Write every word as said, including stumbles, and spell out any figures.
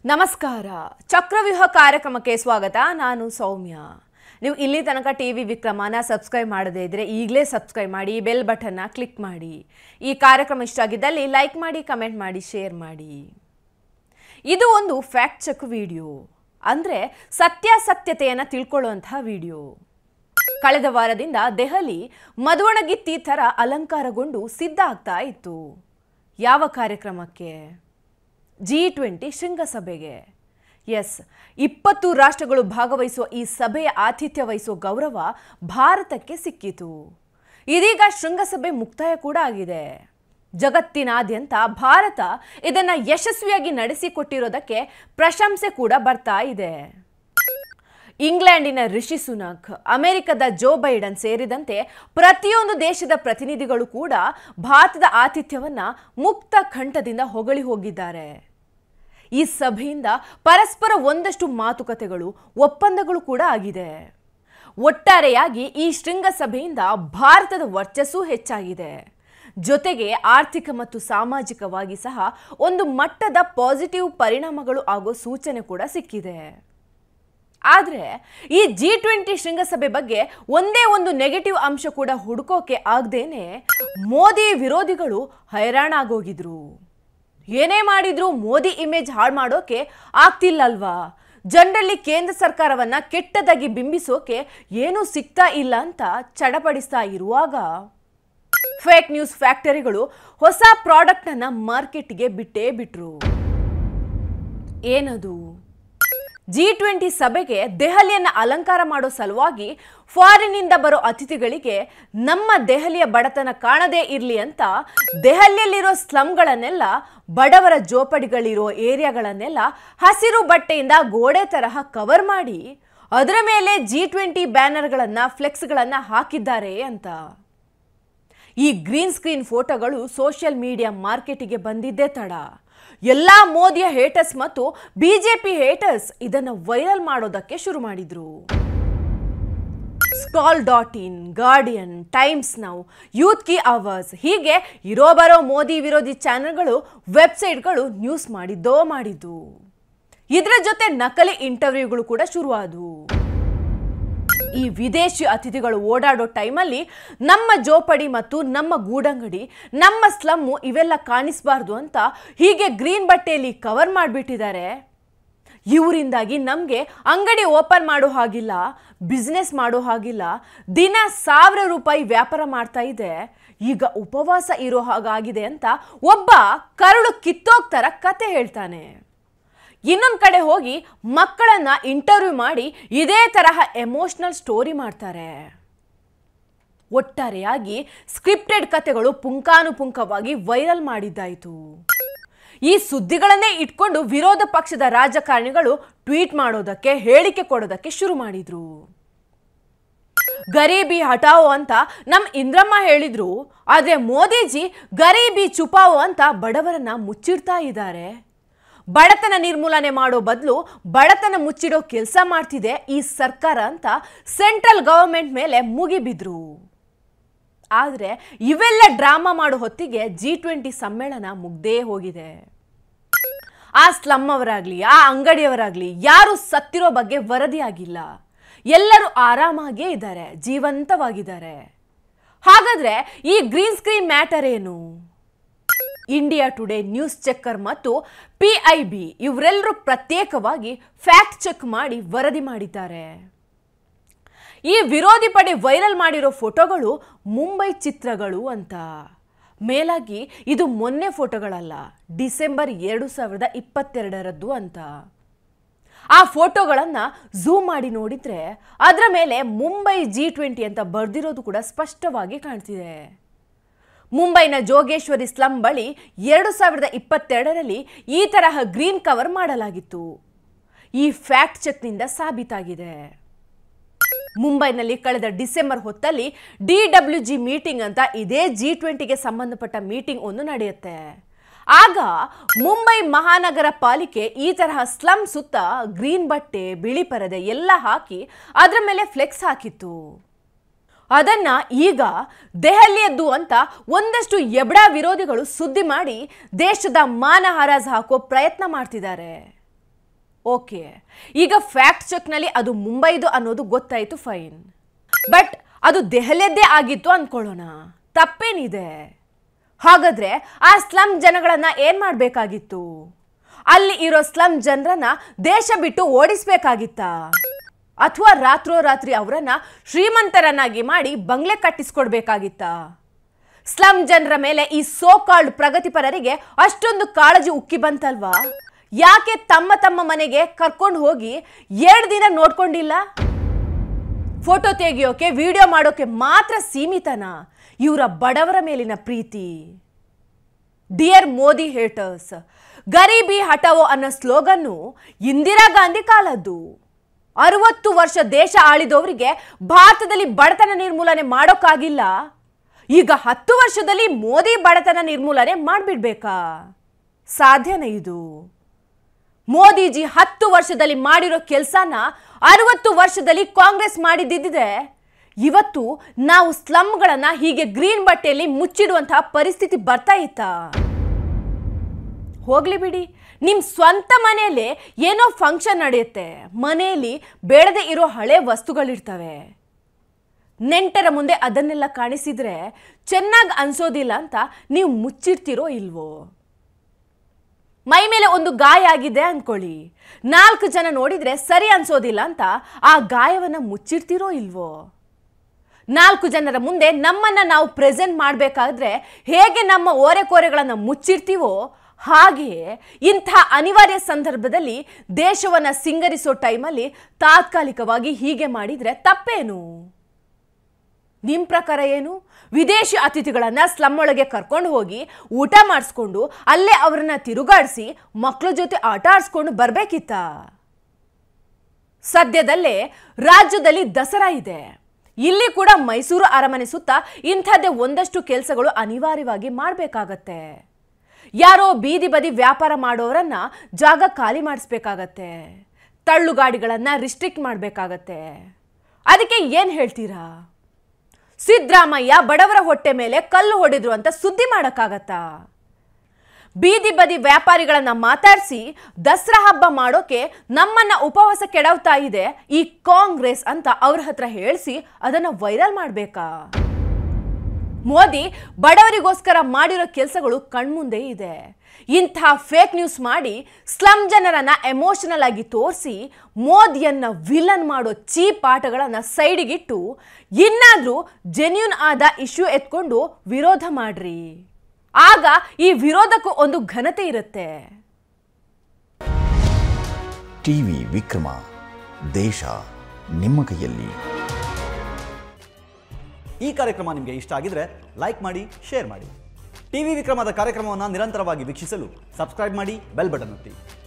ನಮಸ್ಕಾರ ಚಕ್ರವ್ಯೂಹ ಕಾರ್ಯಕ್ರಮಕ್ಕೆ ಸ್ವಾಗತ ನಾನು ಸೌಮ್ಯ ನೀವು ಇಲ್ಲಿ ತನಕ ಟಿವಿ ವಿಕ್ರಮನ ಸಬ್ಸ್ಕ್ರೈಬ್ ಮಾಡದೇ ಇದ್ರೆ ಈಗಲೇ ಸಬ್ಸ್ಕ್ರೈಬ್ ಮಾಡಿ ಬೆಲ್ ಬಟನ್ ನ ಕ್ಲಿಕ್ ಮಾಡಿ ಈ ಕಾರ್ಯಕ್ರಮ ಇಷ್ಟ ಆಗಿದ್ದಲ್ಲಿ ಲೈಕ್ ಮಾಡಿ ಕಮೆಂಟ್ ಮಾಡಿ ಶೇರ್ ಮಾಡಿ ಇದು ಒಂದು ಫ್ಯಾಕ್ಟ್ ಚೆಕ್ ವಿಡಿಯೋ ಅಂದ್ರೆ ಸತ್ಯಾಸತ್ಯತೆಯನ್ನು ತಿಳ್ಕೊಳ್ಳುವಂತ ವಿಡಿಯೋ ಕಳೆದ ವಾರದಿಂದ ದೆಹಲಿ ಮದುವಣಗಿತ್ತಿ ತರ ಅಲಂಕಾರಗೊಂಡು ಸಿದ್ಧ ಆಗ್ತಾ ಇತ್ತು ಯಾವ ಕಾರ್ಯಕ್ರಮಕ್ಕೆ ಜಿ ಟ್ವೆಂಟಿ ಶೃಂಗಸಭೆಗೆ ಎಸ್ ಇಪ್ಪತ್ತು ರಾಷ್ಟ್ರಗಳು ಭಾಗವಹಿಸುವ ಈ ಸಭೆಯ ಆತಿಥ್ಯ ವಹಿಸುವ ಗೌರವ ಭಾರತಕ್ಕೆ ಸಿಕ್ಕಿತು ಇದೀಗ ಶೃಂಗಸಭೆ ಮುಕ್ತಾಯ ಕೂಡ ಆಗಿದೆ ಜಗತ್ತಿನಾದ್ಯಂತ ಭಾರತ ಇದನ್ನ ಯಶಸ್ವಿಯಾಗಿ ನಡೆಸಿಕೊಟ್ಟಿರೋದಕ್ಕೆ ಪ್ರಶಂಸೆ ಕೂಡ ಬರ್ತಾ ಇದೆ ಇಂಗ್ಲೆಂಡಿನ ರಿಷಿಸುನಕ್ ಅಮೆರಿಕದ ಜೋ ಬೈಡನ್ ಸೇರಿದಂತೆ ಪ್ರತಿಯೊಂದು ದೇಶದ ಪ್ರತಿನಿಧಿಗಳು ಕೂಡ ಭಾರತದ ಆತಿಥ್ಯವನ್ನ ಮುಕ್ತ ಕಂಠದಿಂದ ಹೊಗಳಿ ಹೋಗಿದ್ದಾರೆ ಈ ಸಭೆಯಿಂದ ಪರಸ್ಪರ ಒಂದಷ್ಟು ಮಾತುಕತೆಗಳು ಒಪ್ಪಂದಗಳು ಕೂಡ ಆಗಿದೆ ಒಟ್ಟಾರೆಯಾಗಿ ಈ ಶೃಂಗಸಭೆಯಿಂದ ಭಾರತದ ವರ್ಚಸ್ಸು ಹೆಚ್ಚಾಗಿದೆ ಜೊತೆಗೆ ಆರ್ಥಿಕ ಮತ್ತು ಸಾಮಾಜಿಕವಾಗಿ ಸಹ ಒಂದು ಮಟ್ಟದ ಪಾಸಿಟಿವ್ ಪರಿಣಾಮಗಳು ಆಗೋ ಸೂಚನೆ ಕೂಡ ಸಿಕ್ಕಿದೆ ಆದರೆ ಈ ಜಿ ಟ್ವೆಂಟಿ ಶೃಂಗಸಭೆ ಬಗ್ಗೆ ಒಂದೇ ಒಂದು ನೆಗೆಟಿವ್ ಅಂಶ ಕೂಡ ಹುಡುಕೋಕೆ ಆಗದೇನೆ ಮೋದಿ ವಿರೋಧಿಗಳು ಹೈರಾಣಾಗೋಗಿದ್ರು ಏನೇ ಮಾಡಿದ್ರು ಮೋದಿ ಇಮೇಜ್ ಹಾಳು ಮಾಡೋಕೆ ಆಗ್ತಿಲ್ಲಲ್ವಾ ಜನರಲ್ಲಿ ಕೇಂದ್ರ ಸರ್ಕಾರವನ್ನ ಕೆಟ್ಟದಾಗಿ ಬಿಂಬಿಸೋಕೆ ಏನೂ ಸಿಗ್ತಾ ಇಲ್ಲ ಅಂತ ಚಡಪಡಿಸ್ತಾ ಇರುವಾಗ ಫೇಕ್ ನ್ಯೂಸ್ ಫ್ಯಾಕ್ಟರಿಗಳು ಹೊಸ ಪ್ರಾಡಕ್ಟ್ ಅನ್ನ ಮಾರ್ಕೆಟ್ಗೆ ಬಿಟ್ಟೇ ಬಿಟ್ರು ಏನದು ಜಿ ಟ್ವೆಂಟಿ ಸಭೆಗೆ ದೆಹಲಿಯನ್ನ ಅಲಂಕಾರ ಮಾಡೋ ಸಲುವಾಗಿ ಫಾರಿನ್ನಿಂದ ಬರೋ ಅತಿಥಿಗಳಿಗೆ ನಮ್ಮ ದೆಹಲಿಯ ಬಡತನ ಕಾಣದೇ ಇರಲಿ ಅಂತ ದೆಹಲಿಯಲ್ಲಿರೋ ಸ್ಲಮ್ಗಳನ್ನೆಲ್ಲ ಬಡವರ ಜೋಪಡಿಗಳಿರೋ ಏರಿಯಾಗಳನ್ನೆಲ್ಲ ಹಸಿರು ಬಟ್ಟೆಯಿಂದ ಗೋಡೆ ತರಹ ಕವರ್ ಮಾಡಿ ಅದರ ಮೇಲೆ ಜಿ ಟ್ವೆಂಟಿ ಬ್ಯಾನರ್ಗಳನ್ನ ಫ್ಲೆಕ್ಸ್ಗಳನ್ನ ಹಾಕಿದ್ದಾರೆ ಅಂತ ಈ ಗ್ರೀನ್ ಸ್ಕ್ರೀನ್ ಫೋಟೋಗಳು ಸೋಷಿಯಲ್ ಮೀಡಿಯಾ ಮಾರ್ಕೆಟಿಗೆ ಬಂದಿದ್ದೇ ತಡ ಎಲ್ಲ ಮೋದಿಯ ಹೇಟರ್ಸ್ ಮತ್ತು ಬಿಜೆಪಿ ಹೇಟರ್ಸ್ ಇದನ್ನು ವೈರಲ್ ಮಾಡೋದಕ್ಕೆ ಶುರು ಮಾಡಿದ್ರು Scroll dot in Guardian Times Now Youth Ki Awaaz ಹೀಗೆ ಇರೋ ಬರೋ ಮೋದಿ ವಿರೋಧಿ ಚಾನೆಲ್ಗಳು ವೆಬ್ಸೈಟ್ಗಳು ನ್ಯೂಸ್ ಮಾಡಿದ್ದೋ ಮಾಡಿದ್ದು ಇದರ ಜೊತೆ ನಕಲಿ ಇಂಟರ್ವ್ಯೂಗಳು ಕೂಡ ಶುರುವಾದವು ಈ ವಿದೇಶಿ ಅತಿಥಿಗಳು ಓಡಾಡೋ ಟೈಮಲ್ಲಿ ನಮ್ಮ ಜೋಪಡಿ ಮತ್ತು ನಮ್ಮ ಗೂಡಂಗಡಿ ನಮ್ಮ ಸ್ಲಮ್ಮು ಇವೆಲ್ಲ ಕಾಣಿಸಬಾರ್ದು ಅಂತ ಹೀಗೆ ಗ್ರೀನ್ ಬಟ್ಟೆಯಲ್ಲಿ ಕವರ್ ಮಾಡಿಬಿಟ್ಟಿದ್ದಾರೆ ಇವರಿಂದಾಗಿ ನಮಗೆ ಅಂಗಡಿ ಓಪನ್ ಮಾಡೋ ಹಾಗಿಲ್ಲ ಬಿಸ್ನೆಸ್ ಮಾಡೋ ಹಾಗಿಲ್ಲ ದಿನ ಸಾವಿರ ರೂಪಾಯಿ ವ್ಯಾಪಾರ ಮಾಡ್ತಾ ಇದೆ ಈಗ ಉಪವಾಸ ಇರೋ ಹಾಗಾಗಿದೆ ಅಂತ ಒಬ್ಬ ಕರುಳು ಕಿತ್ತೋಗ್ತರ ಕತೆ ಹೇಳ್ತಾನೆ ಇನ್ನೊಂದು ಕಡೆ ಹೋಗಿ ಮಕ್ಕಳನ್ನ ಇಂಟರ್ವ್ಯೂ ಮಾಡಿ ಇದೇ ತರಹ ಎಮೋಷನಲ್ ಸ್ಟೋರಿ ಮಾಡ್ತಾರೆ ಒಟ್ಟಾರೆಯಾಗಿ ಸ್ಕ್ರಿಪ್ಟೆಡ್ ಕತೆಗಳು ಪುಂಕಾನುಪುಂಕವಾಗಿ ವೈರಲ್ ಮಾಡಿದ್ದಾಯಿತು ಈ ಸುದ್ದಿಗಳನ್ನೇ ಇಟ್ಕೊಂಡು ವಿರೋಧ ಪಕ್ಷದ ರಾಜಕಾರಣಿಗಳು ಟ್ವೀಟ್ ಮಾಡೋದಕ್ಕೆ ಹೇಳಿಕೆ ಕೊಡೋದಕ್ಕೆ ಶುರು ಮಾಡಿದ್ರು ಗರೀಬಿ ಹಟಾವೋ ಅಂತ ನಮ್ ಇಂದ್ರಮ್ಮ ಹೇಳಿದ್ರು ಆದ್ರೆ ಮೋದಿಜಿ ಗರೀಬಿ ಚುಪಾವೋ ಅಂತ ಬಡವರನ್ನ ಮುಚ್ಚಿಡ್ತಾ ಇದ್ದಾರೆ ಬಡತನ ನಿರ್ಮೂಲನೆ ಮಾಡೋ ಬದಲು ಬಡತನ ಮುಚ್ಚಿಡೋ ಕೆಲಸ ಮಾಡ್ತಿದೆ ಈ ಸರ್ಕಾರ ಅಂತ ಸೆಂಟ್ರಲ್ ಗವರ್ಮೆಂಟ್ ಮೇಲೆ ಮುಗಿಬಿದ್ರು ಆದರೆ ಇವೆಲ್ಲ ಡ್ರಾಮಾ ಮಾಡೋ ಹೊತ್ತಿಗೆ ಜಿ ಟ್ವೆಂಟಿ ಸಮ್ಮೇಳನ ಮುಗ್ದೇ ಹೋಗಿದೆ ಆ ಸ್ಲಮ್ ಅವರಾಗ್ಲಿ ಆ ಅಂಗಡಿಯವರಾಗ್ಲಿ ಯಾರು ಸತ್ತಿರೋ ಬಗ್ಗೆ ವರದಿ ಆಗಿಲ್ಲ ಎಲ್ಲರೂ ಆರಾಮಾಗೇ ಇದ್ದಾರೆ ಜೀವಂತವಾಗಿದ್ದಾರೆ ಹಾಗಾದ್ರೆ ಈ ಗ್ರೀನ್ ಸ್ಕ್ರೀನ್ ಮ್ಯಾಟರ್ ಏನು ಇಂಡಿಯಾ ಟುಡೇ ನ್ಯೂಸ್ ಚೆಕ್ಕರ್ ಮತ್ತು ಪಿ ಐ ಬಿ ಇವರೆಲ್ಲರೂ ಪ್ರತ್ಯೇಕವಾಗಿ ಫ್ಯಾಕ್ಟ್ ಚೆಕ್ ಮಾಡಿ ವರದಿ ಮಾಡಿದ್ದಾರೆ ಈ ವಿರೋಧಿ ಪಡೆ ವೈರಲ್ ಮಾಡಿರೋ ಫೋಟೋಗಳು ಮುಂಬೈ ಚಿತ್ರಗಳು ಅಂತ ಮೇಲಾಗಿ ಇದು ಮೊನ್ನೆ ಫೋಟೋಗಳಲ್ಲ ಡಿಸೆಂಬರ್ ಎರಡು ಸಾವಿರದ ಇಪ್ಪತ್ತೆರಡರದ್ದು ಅಂತ ಆ ಫೋಟೋಗಳನ್ನು ಝೂಮ್ ಮಾಡಿ ನೋಡಿದ್ರೆ ಅದರ ಮೇಲೆ ಮುಂಬೈ ಜಿ ಟ್ವೆಂಟಿ ಅಂತ ಬರೆದಿರೋದು ಕೂಡ ಸ್ಪಷ್ಟವಾಗಿ ಕಾಣ್ತಿದೆ ಮುಂಬೈನ ಜೋಗೇಶ್ವರಿ ಸ್ಲಂ ಬಳಿ ಎರಡು ಸಾವಿರದ ಇಪ್ಪತ್ತೆರಡರಲ್ಲಿ ಈ ತರಹ ಗ್ರೀನ್ ಕವರ್ ಮಾಡಲಾಗಿತ್ತು ಈ ಫ್ಯಾಕ್ಟ್ ಚೆಕ್ನಿಂದ ಸಾಬೀತಾಗಿದೆ ಮುಂಬೈನಲ್ಲಿ ಕಳೆದ ಡಿಸೆಂಬರ್ ಹೊತ್ತಲ್ಲಿ ಡಿ ಡಬ್ಲ್ಯೂ ಜಿ ಮೀಟಿಂಗ್ ಅಂತ ಇದೇ ಜಿ ಟ್ವೆಂಟಿಗೆ ಸಂಬಂಧಪಟ್ಟ ಮೀಟಿಂಗ್ ಒಂದು ನಡೆಯುತ್ತೆ ಆಗ ಮುಂಬೈ ಮಹಾನಗರ ಪಾಲಿಕೆ ಈ ತರಹ ಸ್ಲಂ ಸುತ್ತ ಗ್ರೀನ್ ಬಟ್ಟೆ ಬಿಳಿ ಪರದೆ ಎಲ್ಲ ಹಾಕಿ ಅದರ ಮೇಲೆ ಫ್ಲೆಕ್ಸ್ ಹಾಕಿತ್ತು ಅದನ್ನ ಈಗ ದೆಹಲಿಯದ್ದು ಅಂತ ಒಂದಷ್ಟು ಎಬಡಾ ವಿರೋಧಿಗಳು ಸುದ್ದಿ ಮಾಡಿ ದೇಶದ ಮಾನ ಹರಾಜು ಹಾಕೋ ಪ್ರಯತ್ನ ಮಾಡ್ತಿದ್ದಾರೆ ಓಕೆ, ಈಗ ಫ್ಯಾಕ್ಟ್ ಚೆಕ್ನಲ್ಲಿ ಅದು ಮುಂಬೈದು ಅನ್ನೋದು ಗೊತ್ತಾಯಿತು, ಫೈನ್. ಬಟ್ ಅದು ದೆಹಲಿಯದ್ದೇ ಆಗಿತ್ತು ಅಂದ್ಕೊಳ್ಳೋಣ, ತಪ್ಪೇನಿದೆ? ಹಾಗಾದ್ರೆ ಆ ಸ್ಲಮ್ ಜನಗಳನ್ನ ಏನ್ ಮಾಡಬೇಕಾಗಿತ್ತು? ಅಲ್ಲಿ ಇರೋ ಸ್ಲಮ್ ಜನರನ್ನ ದೇಶ ಬಿಟ್ಟು ಓಡಿಸ್ಬೇಕಾಗಿತ್ತಾ? ಅಥವಾ ರಾತ್ರೋರಾತ್ರಿ ಅವರನ್ನ ಶ್ರೀಮಂತರನ್ನಾಗಿ ಮಾಡಿ ಬಂಗ್ಲೆ ಕಟ್ಟಿಸ್ಕೊಡ್ಬೇಕಾಗಿತ್ತಾ? ಸ್ಲಮ್ ಜನರ ಮೇಲೆ ಈ ಸೋ ಕಾಲ್ಡ್ ಪ್ರಗತಿಪರರಿಗೆ ಅಷ್ಟೊಂದು ಕಾಳಜಿ ಉಕ್ಕಿ ಬಂತಲ್ವಾ? ಯಾಕೆ ತಮ್ಮ ತಮ್ಮ ಮನೆಗೆ ಕರ್ಕೊಂಡು ಹೋಗಿ ಎರಡು ದಿನ ನೋಡ್ಕೊಂಡಿಲ್ಲ? ಫೋಟೋ ತೆಗೆಯೋಕೆ, ವಿಡಿಯೋ ಮಾಡೋಕೆ ಮಾತ್ರ ಸೀಮಿತನಾ ಇವರ ಬಡವರ ಮೇಲಿನ ಪ್ರೀತಿ? ಡಿಯರ್ ಮೋದಿ ಹೇಟರ್ಸ್, ಗರೀಬಿ ಹಟಾವೋ ಅನ್ನೋ ಸ್ಲೋಗನ್ನು ಇಂದಿರಾ ಗಾಂಧಿ ಕಾಲದ್ದು. ಅರವತ್ತು ವರ್ಷ ದೇಶ ಆಳಿದವರಿಗೆ ಭಾರತದಲ್ಲಿ ಬಡತನ ನಿರ್ಮೂಲನೆ ಮಾಡೋಕ್ಕಾಗಿಲ್ಲ, ಈಗ ಹತ್ತು ವರ್ಷದಲ್ಲಿ ಮೋದಿ ಬಡತನ ನಿರ್ಮೂಲನೆ ಮಾಡಿಬಿಡ್ಬೇಕಾ? ಸಾಧ್ಯನೇ ಇದು? ಮೋದಿಜಿ ಹತ್ತು ವರ್ಷದಲ್ಲಿ ಮಾಡಿರೋ ಕೆಲಸನ ಅರವತ್ತು ವರ್ಷದಲ್ಲಿ ಕಾಂಗ್ರೆಸ್ ಮಾಡಿದ್ದಿದ್ರೆ ಇವತ್ತು ನಾವು ಸ್ಲಮ್ಗಳನ್ನ ಹೀಗೆ ಗ್ರೀನ್ ಬಟ್ಟೆಯಲ್ಲಿ ಮುಚ್ಚಿಡುವಂತಹ ಪರಿಸ್ಥಿತಿ ಬರ್ತಾ ಇತ್ತಾ? ಹೋಗ್ಲಿ ಬಿಡಿ, ನಿಮ್ಮ ಸ್ವಂತ ಮನೆಯಲ್ಲೇ ಏನೋ ಫಂಕ್ಷನ್ ನಡೆಯುತ್ತೆ, ಮನೆಯಲ್ಲಿ ಬೇಡದೇ ಇರೋ ಹಳೆ ವಸ್ತುಗಳಿರ್ತವೆ, ನೆಂಟರ ಮುಂದೆ ಅದನ್ನೆಲ್ಲ ಕಾಣಿಸಿದ್ರೆ ಚೆನ್ನಾಗಿ ಅನ್ಸೋದಿಲ್ಲ ಅಂತ ನೀವು ಮುಚ್ಚಿರ್ತಿರೋ ಇಲ್ವೋ? ಮೈ ಮೇಲೆ ಒಂದು ಗಾಯ ಆಗಿದೆ ಅಂದ್ಕೊಳ್ಳಿ, ನಾಲ್ಕು ಜನ ನೋಡಿದ್ರೆ ಸರಿ ಅನ್ಸೋದಿಲ್ಲ ಅಂತ ಆ ಗಾಯವನ್ನ ಮುಚ್ಚಿರ್ತಿರೋ ಇಲ್ವೋ? ನಾಲ್ಕು ಜನರ ಮುಂದೆ ನಮ್ಮನ್ನ ನಾವು ಪ್ರೆಸೆಂಟ್ ಮಾಡಬೇಕಾದ್ರೆ ಹೇಗೆ ನಮ್ಮ ಓರೆಕೋರೆಗಳನ್ನು ಮುಚ್ಚಿರ್ತೀವೋ ಹಾಗೆಯೇ ಇಂಥ ಅನಿವಾರ್ಯ ಸಂದರ್ಭದಲ್ಲಿ ದೇಶವನ್ನ ಸಿಂಗರಿಸೋ ಟೈಮಲ್ಲಿ ತಾತ್ಕಾಲಿಕವಾಗಿ ಹೀಗೆ ಮಾಡಿದ್ರೆ ತಪ್ಪೇನು? ನಿಮ್ಮ ಪ್ರಕಾರ ಏನು? ವಿದೇಶಿ ಅತಿಥಿಗಳನ್ನ ಸ್ಲಮ್ ಒಳಗೆ ಕರ್ಕೊಂಡು ಹೋಗಿ ಊಟ ಮಾಡಿಸ್ಕೊಂಡು ಅಲ್ಲೇ ಅವರನ್ನ ತಿರುಗಾಡಿಸಿ ಮಕ್ಕಳ ಜೊತೆ ಆಟ ಆಡಿಸ್ಕೊಂಡು ಬರ್ಬೇಕಿತ್ತ? ಸದ್ಯದಲ್ಲೇ ರಾಜ್ಯದಲ್ಲಿ ದಸರಾ ಇದೆ, ಇಲ್ಲಿ ಕೂಡ ಮೈಸೂರು ಅರಮನೆ ಸುತ್ತ ಇಂಥದ್ದೇ ಒಂದಷ್ಟು ಕೆಲಸಗಳು ಅನಿವಾರ್ಯವಾಗಿ ಮಾಡಬೇಕಾಗತ್ತೆ. ಯಾರೋ ಬೀದಿ ಬದಿ ವ್ಯಾಪಾರ ಮಾಡೋರನ್ನ ಜಾಗ ಖಾಲಿ ಮಾಡಿಸ್ಬೇಕಾಗತ್ತೆ, ತಳ್ಳುಗಾಡಿಗಳನ್ನ ರಿಸ್ಟ್ರಿಕ್ಟ್ ಮಾಡಬೇಕಾಗತ್ತೆ. ಅದಕ್ಕೆ ಏನು ಹೇಳ್ತೀರಾ? ಸಿದ್ದರಾಮಯ್ಯ ಬಡವರ ಹೊಟ್ಟೆ ಮೇಲೆ ಕಲ್ಲು ಹೊಡೆದ್ರು ಅಂತ ಸುದ್ದಿ ಮಾಡೋಕ್ಕಾಗತ್ತಾ? ಬೀದಿ ಬದಿ ವ್ಯಾಪಾರಿಗಳನ್ನ ಮಾತಾಡಿಸಿ ದಸರಾ ಹಬ್ಬ ಮಾಡೋಕೆ ನಮ್ಮನ್ನ ಉಪವಾಸ ಕೆಡವ್ತಾ ಇದೆ ಈ ಕಾಂಗ್ರೆಸ್ ಅಂತ ಅವ್ರ ಹತ್ರ ಹೇಳಿಸಿ ಅದನ್ನ ವೈರಲ್ ಮಾಡಬೇಕಾ? ಮೋದಿ ಬಡವರಿಗೋಸ್ಕರ ಮಾಡಿರೋ ಕೆಲಸಗಳು ಕಣ್ಮುಂದೆ ಇದೆ. ಇಂಥ ಫೇಕ್ ನ್ಯೂಸ್ ಮಾಡಿ ಸ್ಲಮ್ ಜನರನ್ನ ಎಮೋಷನಲ್ ಆಗಿ ತೋರಿಸಿ ಮೋದಿಯನ್ನ ವಿಲನ್ ಮಾಡೋ ಚೀಪ್ ಆಟಗಳನ್ನ ಸೈಡಿಗಿಟ್ಟು ಇನ್ನಾದ್ರೂ ಜೆನ್ಯೂನ್ ಆದ ಇಶ್ಯೂ ಎತ್ಕೊಂಡು ವಿರೋಧ ಮಾಡ್ರಿ, ಆಗ ಈ ವಿರೋಧಕ್ಕೂ ಒಂದು ಘನತೆ ಇರುತ್ತೆ. ಟಿವಿ ವಿಕ್ರಮ, ದೇಶ ನಿಮ್ಮ ಕೈಯಲ್ಲಿ. ಈ ಕಾರ್ಯಕ್ರಮ ನಿಮಗೆ ಇಷ್ಟ ಆಗಿದ್ರೆ ಲೈಕ್ ಮಾಡಿ, ಶೇರ್ ಮಾಡಿ. ಟಿವಿ ವಿಕ್ರಮದ ಕಾರ್ಯಕ್ರಮವನ್ನು ನಿರಂತರವಾಗಿ ವೀಕ್ಷಿಸಲು ಸಬ್ಸ್ಕ್ರೈಬ್ ಮಾಡಿ, ಬೆಲ್ ಬಟನ್ ಒತ್ತಿ.